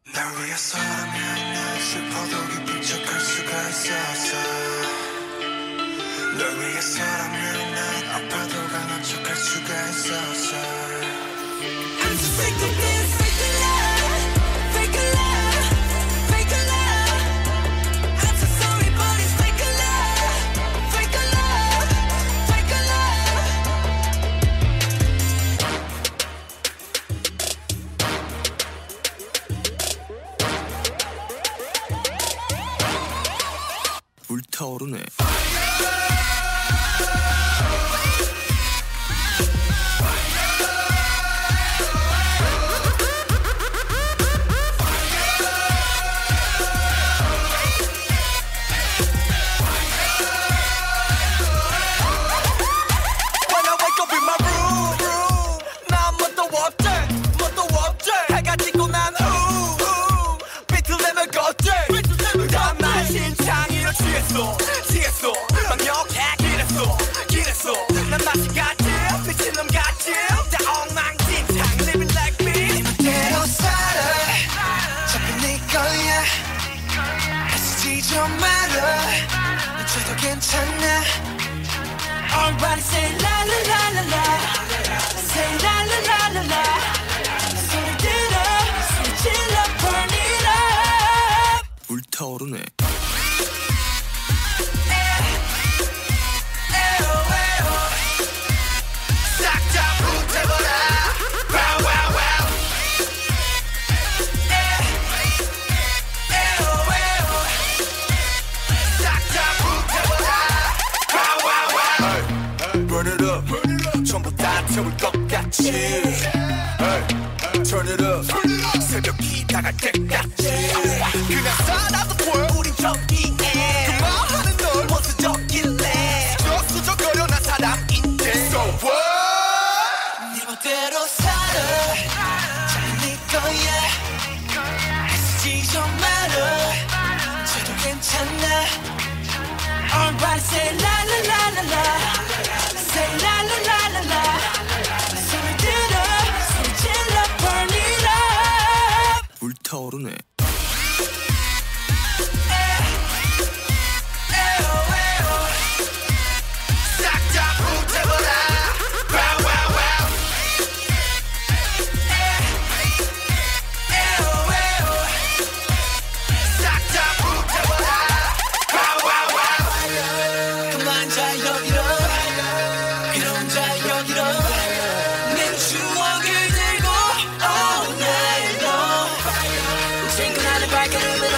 날 위해서라면 난 슬퍼도 기쁜 척할 수가 있었어. 널 위해서라면 난 아파도 강한 척할 수가 있었어. I'm so sick of this fake love, fake love, fake love. I'm so sorry but it's fake love, fake love, fake love. 불타오르네. 취했어 막역해 길했어 난 맛이 같지 미친놈 같지 다 엉망진창 living like me 네 멋대로 살아 어차피 네 거야 애쓰지 좀 말아 늦춰도 괜찮아 Everybody say la la la la la say la la la la la 소리 들어 소리 질러 burn it up 불타오르네. 전부 다 태울 것 같이 Turn it up 새벽이 다갈 때까지 그냥 살아도 돼 우린 저기에 그 말하는 널 원수적일래 수적거려 난 사람인데 So what 네 멋대로 살아 잘 네 거야 애쓰지 좀 말아 저도 괜찮아 Everybody say la la la la la Say la la la la la 소리 들어 소리 질러 burn it up 불타오르네. 싹 다 불태워라 wow wow wow 싹 다 불태워라 wow wow wow 그만 자 여기로 이런 자 여기로 내 추억을 들고 all night long 친근하는 발걸음으로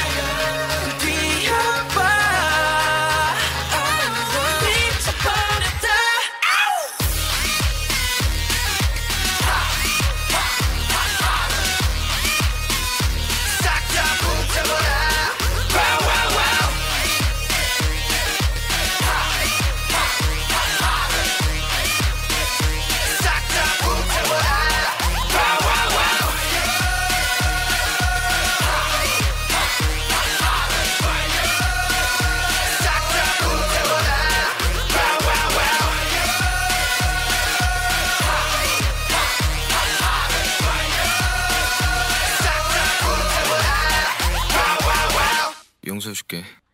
뛰어봐 미쳐버렸다 싹 다 불태워라 wow wow wow 싹 다 불태워라 wow wow wow 싹 다 불태워라 wow wow wow 싹 다 불태워라 wow wow wow 용서해줄게.